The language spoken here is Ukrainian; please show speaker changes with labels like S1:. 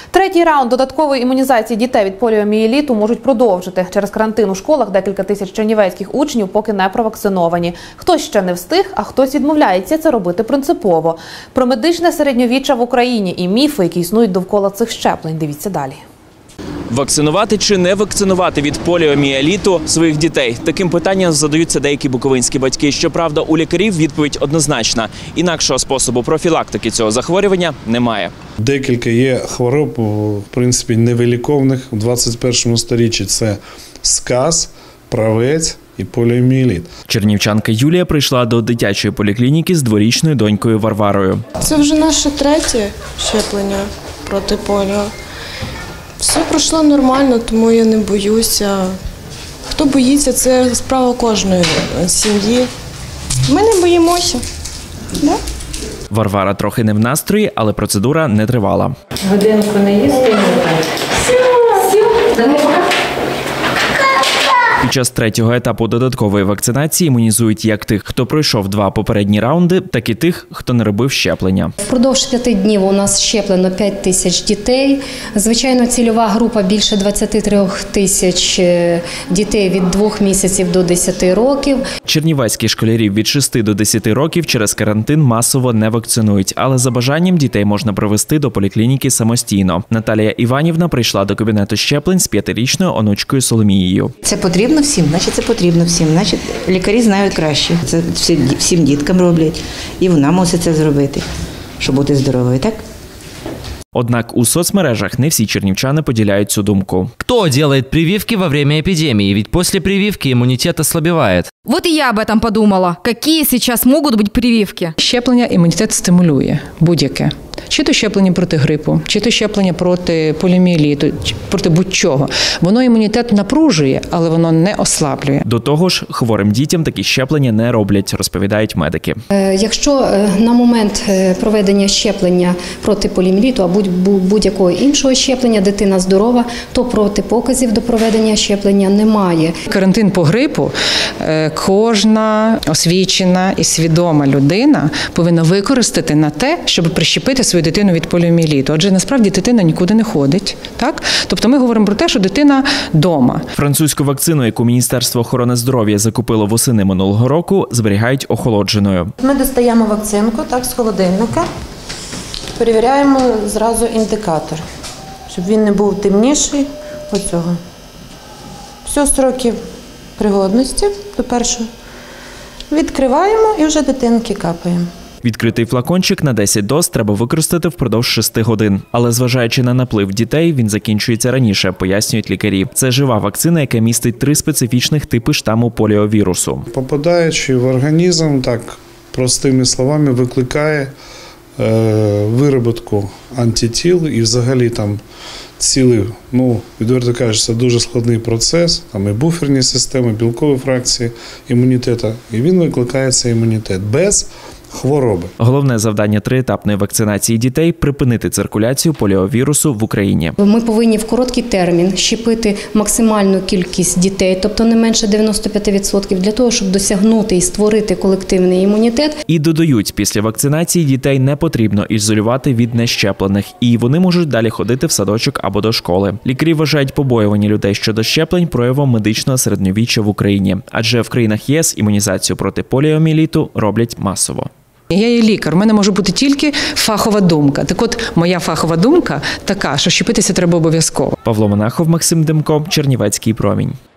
S1: Третій раунд додаткової імунізації дітей від поліомієліту можуть продовжити. Через карантин у школах декілька тисяч чернівецьких учнів поки не провакциновані. Хтось ще не встиг, а хтось відмовляється це робити принципово. Про медичне середньовіччя в Україні і міфи, які існують довкола цих щеплень. Дивіться далі.
S2: Вакцинувати чи не вакцинувати від поліомієліту своїх дітей? Таким питанням задаються деякі буковинські батьки. Щоправда, у лікарів відповідь однозначна. Інакшого способу профілактики цього захворювання немає.
S3: Декілька є хвороб, в принципі, невиліковних у 21 сторіччі. Це сказ, правець і поліомієліт.
S2: Чернівчанка Юлія прийшла до дитячої поліклініки з дворічною донькою Варварою.
S4: Це вже наше третє щеплення проти поліо. Все пройшло нормально, тому я не боюся. Хто боїться, це справа кожної сім'ї. Ми не боїмося. Да?
S2: Варвара трохи не в настрої, але процедура не тривала.
S5: Годинку не їсти,
S2: Під час третього етапу додаткової вакцинації імунізують як тих, хто пройшов 2 попередні раунди, так і тих, хто не робив щеплення.
S6: Впродовж 5 днів у нас щеплено 5 тисяч дітей. Звичайно, цільова група більше 23 тисяч дітей від 2 місяців до 10 років.
S2: Чернівецьких школярів від 6 до 10 років через карантин масово не вакцинують, але за бажанням дітей можна привезти до поліклініки самостійно. Наталія Іванівна прийшла до кабінету щеплень з 5-річною онучкою Соломією.
S7: Це потрібно всім, значить це потрібно всім, значить лікарі знають краще. Це всім діткам роблять і вона мусить це зробити, щоб бути здоровою, так?
S2: Однак у соцмережах не всі чернівчани поділяють цю думку.
S8: Кто делает прививки во время эпидемии? Ведь после прививки иммунитет ослабевает.
S9: Вот и я об этом подумала. Какие сейчас могут быть прививки?
S10: Щеплення імунітет стимулює будь-яке. Чи то щеплення проти грипу, чи то щеплення проти поліомієліту, проти будь-чого. Воно імунітет напружує, але воно не ослаблює.
S2: До того ж, хворим дітям такі щеплення не роблять, розповідають медики.
S6: Якщо на момент проведення щеплення проти поліомієліту або будь-якого іншого щеплення дитина здорова, то протипоказів до проведення щеплення немає.
S10: Карантин по грипу кожна освічена і свідома людина повинна використати на те, щоб прищепити свою дитину від поліомієліту. Адже насправді дитина нікуди не ходить. Так? Тобто ми говоримо про те, що дитина вдома.
S2: Французьку вакцину, яку Міністерство охорони здоров'я закупило восени минулого року, зберігають охолодженою.
S5: Ми достаємо вакцинку з холодильника, перевіряємо зразу індикатор, щоб він не був темніший оцього. Все, строки пригодності до першого. Відкриваємо і вже дитинки капаємо.
S2: Відкритий флакончик на 10 доз треба використати впродовж 6 годин. Але зважаючи на наплив дітей, він закінчується раніше, пояснюють лікарі. Це жива вакцина, яка містить 3 специфічних типи штаму поліовірусу.
S3: Попадаючи в організм, так простими словами, викликає вироботку антитіл і взагалі там цілий, відверто кажучи, це дуже складний процес, там і буферні системи, білкові фракції імунітету, і він викликає цей імунітет без хвороби.
S2: Головне завдання триетапної вакцинації дітей – припинити циркуляцію поліовірусу в Україні.
S6: Ми повинні в короткий термін щепити максимальну кількість дітей, тобто не менше 95%, для того, щоб досягнути і створити колективний імунітет.
S2: І додають, після вакцинації дітей не потрібно ізолювати від нещеплених, і вони можуть далі ходити в садочок або до школи. Лікарі вважають побоювання людей щодо щеплень проявом медичного середньовіччя в Україні. Адже в країнах ЄС імунізацію проти поліомієліту роблять масово.
S10: Я є лікар, у мене може бути тільки фахова думка. Так от, моя фахова думка така, що щепитися треба обов'язково.
S2: Павло Монахов, Максим Демко, Чернівецький промінь.